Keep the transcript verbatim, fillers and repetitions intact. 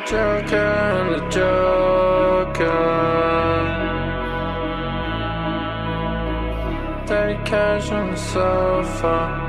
Joker and the Joker. Dirty cash on the sofa.